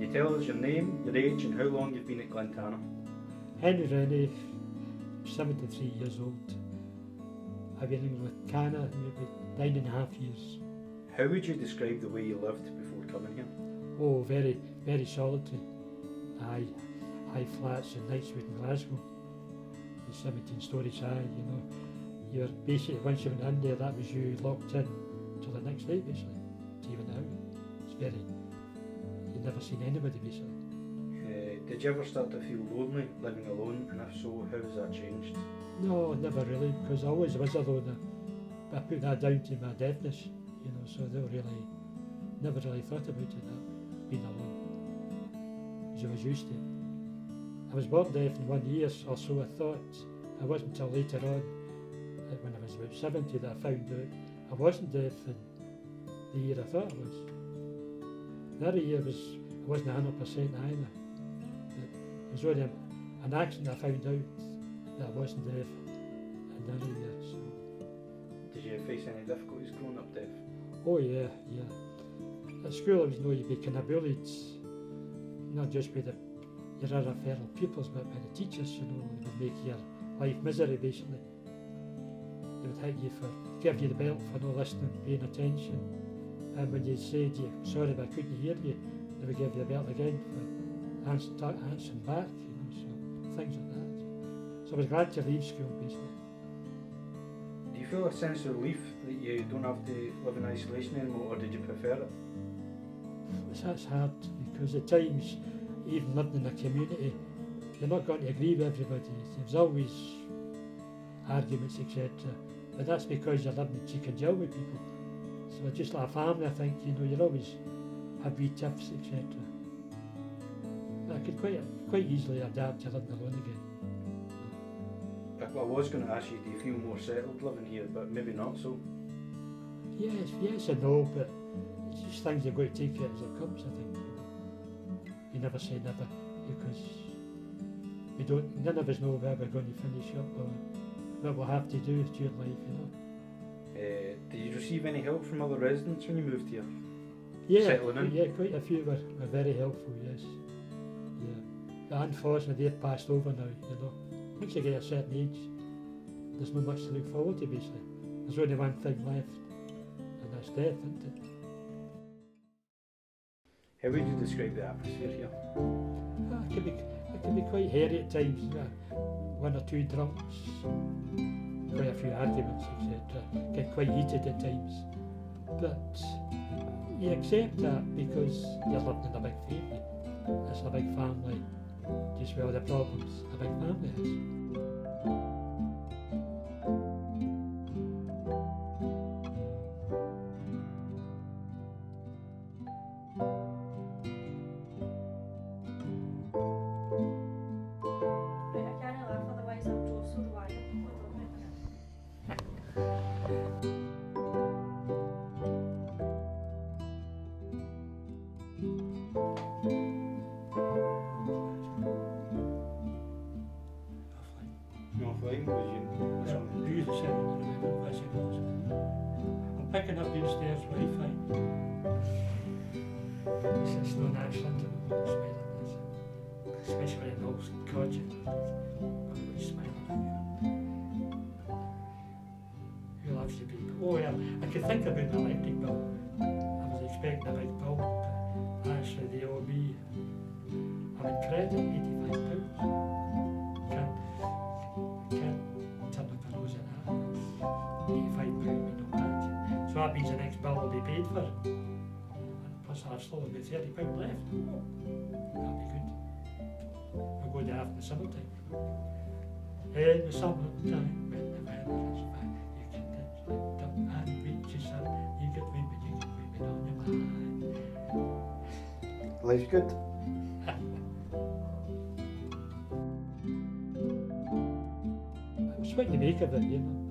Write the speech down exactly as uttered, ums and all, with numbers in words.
you tell us your name, your age and how long you've been at Glentana? Henry Rennie, seventy-three years old. I've been in with Cana maybe nine and a half years. How would you describe the way you lived before coming here? Oh, very, very solitary. High, high flats in Knightswood in Glasgow. The seventeen stories high, you know. You're basically, once you went in there, that was you locked in till the next day, basically, to even out. It's very, you've never seen anybody, basically. Uh, did you ever start to feel lonely living alone, and if so, how has that changed? No, never really, because I always was alone. But I put that down to my deafness, you know, so they really, never really thought about it, that, being alone, because I was used to it. I was born deaf in one year or so, I thought. It wasn't until later on, when I was about seventy, that I found out I wasn't deaf in the year I thought I was. The other year was, I wasn't one hundred percent either. It was only an accident I found out that I wasn't deaf in the other year. So. Did you face any difficulties growing up deaf? Oh yeah, yeah. At school, you know, you'd be kind of bullied, not just by the, your other fellow pupils, but by the teachers, you know. They would make your life misery, basically. They would hit you for, give you the belt for not listening, paying attention. And when you said, you, sorry, but I couldn't hear you, they would give you the belt again for answer, answering back, you know, so things like that. So I was glad to leave school, basically. Do you feel a sense of relief that you don't have to live in isolation anymore, or did you prefer it? That's hard, because at times, even living in a community, you're not going to agree with everybody. There's always arguments, et cetera. But that's because you're living in cheek and jowl with people. So just like a family, I think, you know, you'll always have wee tips, et cetera. But I could quite, quite easily adapt to living alone again. I was going to ask you, do you feel more settled living here, but maybe not so? Yes, yes and no, but it's just things you've got to take it as it comes, I think. You never say never, because we don't, none of us know where we're going to finish up or what we'll have to do during life, you know. Uh, did you receive any help from other residents when you moved here? Yeah, Settling in? yeah, quite a few were, were very helpful, yes. Yeah. But unfortunately they've passed over now, you know. Once you get a certain age, there's not much to look forward to, basically. There's only one thing left, and that's death, isn't it? How would you describe the atmosphere here? Uh, it, can be, it can be quite hairy at times, uh, one or two drunks, quite a few arguments, et cetera. Get quite heated at times. But you accept that because you're living in a big family. It's a big family, just with all the problems a big family has. I'm picking up downstairs Wi-Fi. It's not natural to smile like this, especially when it looks gorgeous. Everybody's smiling. Who loves you people? Oh yeah, I could think about an electric bill. I was expecting a big bill, but actually they owe me, I'm in credit, eighty-five pounds. Can't, can't turn up a nose at that. eighty-five pounds with no match. So that means the next bill will be paid for. And plus I've still got thirty pounds left. That'll be good. We'll go there after the summertime. In the summertime, when the weather is fine, you can dance like duck and reach your sun. You get women, you get women on your mind. Life's good. It's what you make of it, you know.